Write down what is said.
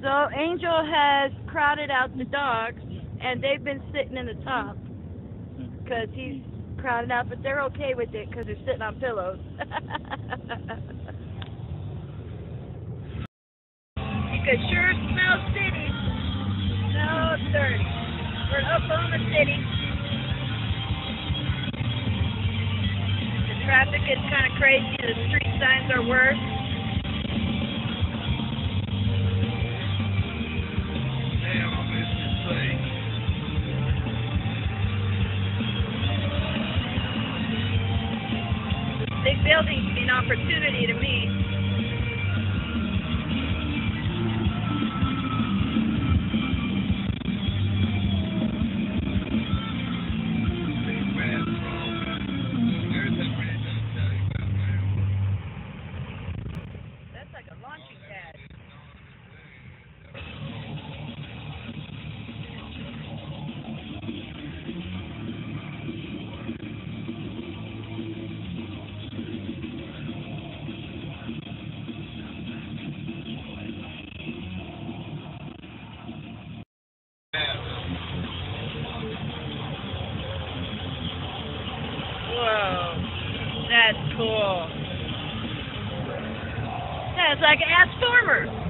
So Angel has crowded out the dogs, and they've been sitting in the top because he's crowded out, but they're okay with it because they're sitting on pillows. You can sure smell city. No dirty. We're in Oklahoma City. The traffic is kind of crazy. The street signs are worse. Big buildings mean opportunity to me. That's like a launching pad. Whoa, that's cool. That's like an Astormer.